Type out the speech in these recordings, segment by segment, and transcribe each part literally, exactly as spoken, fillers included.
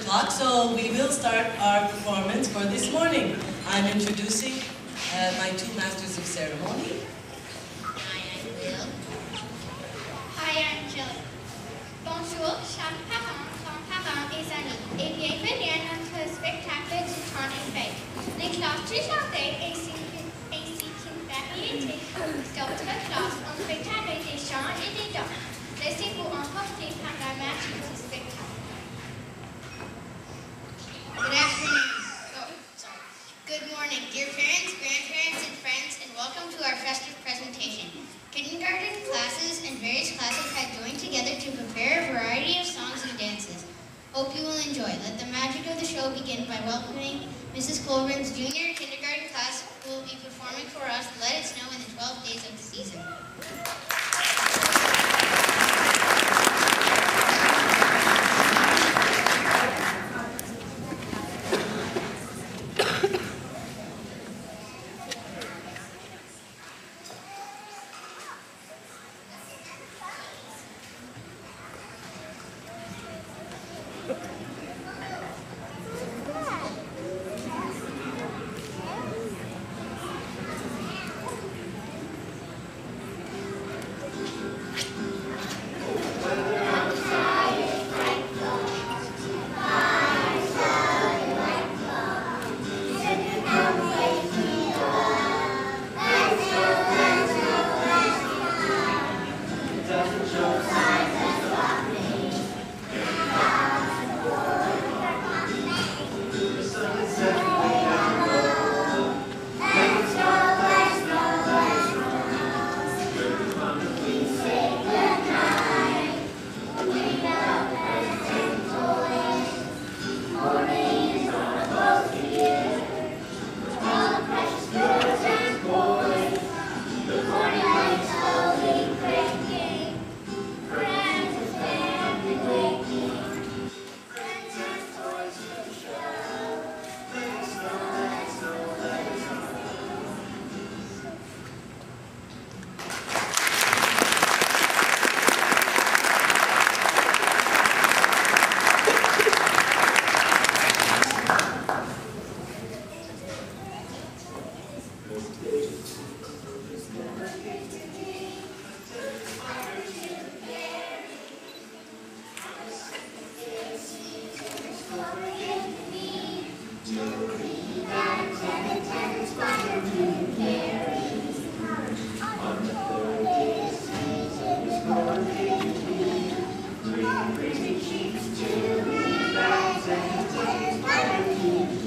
o'clock, so we will start our performance for this morning. I'm introducing uh, my two masters of ceremony. Hi, I'm Will. Hi, I'm Jill. Bonjour, chers parents, grands-parents et amis, et bienvenue à notre spectacle du temps et fête. Les classes du jardin ainsi qu'une variété d'autres classes ont spectacle des chants et des danses. Laissez-vous emporter par la magie du spectacle. Good afternoon. Oh, sorry. Good morning, dear parents, grandparents, and friends, and welcome to our festive presentation. Kindergarten classes and various classes have joined together to prepare a variety of songs and dances. Hope you will enjoy. Let the magic of the show begin by welcoming Missus Colburn's junior kindergarten class, who will be performing for us Let It Snow in the twelve days of the season.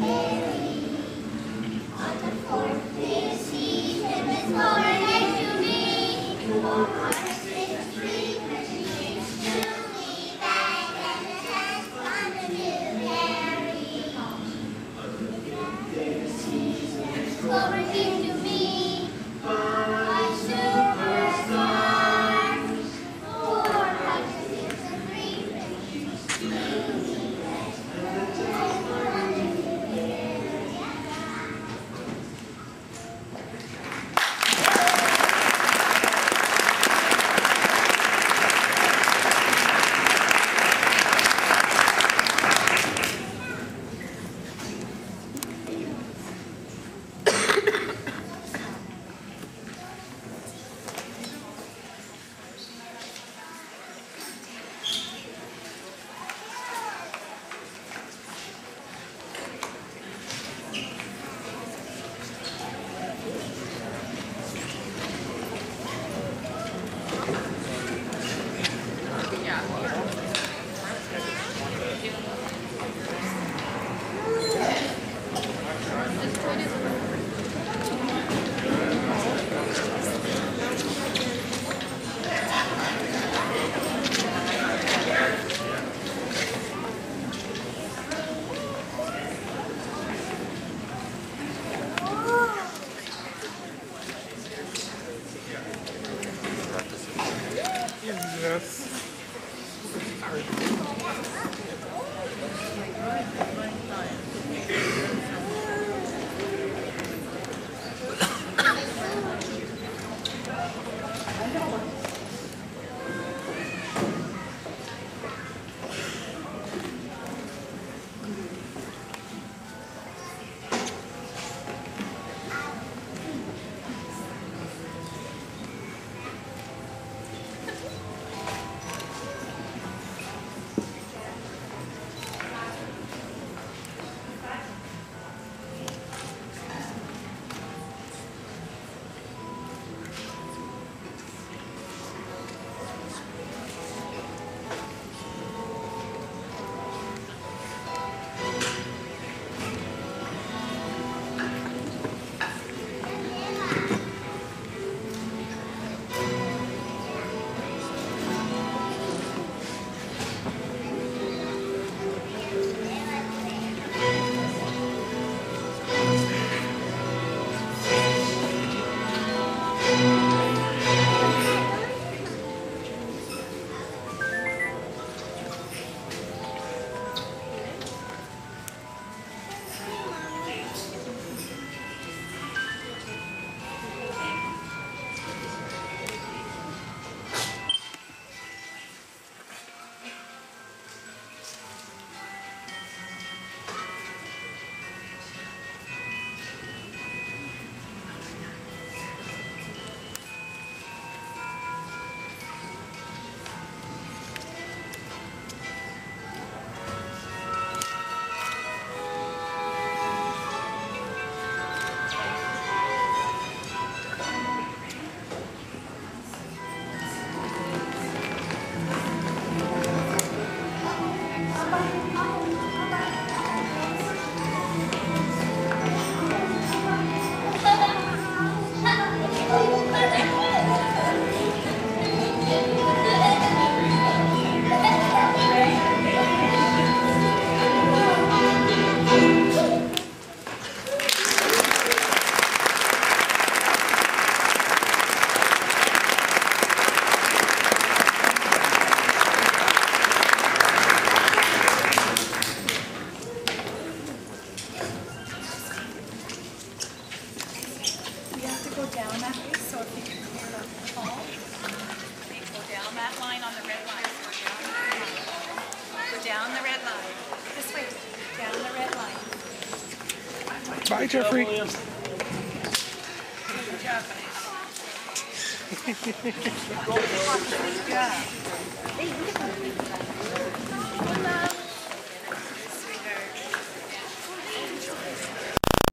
Born to down that way, so if you can clear up the hall. Go down that line on the red line. Go down the red line. This way, down the red line. Bye, Jeffrey. Good job, guys. Good job.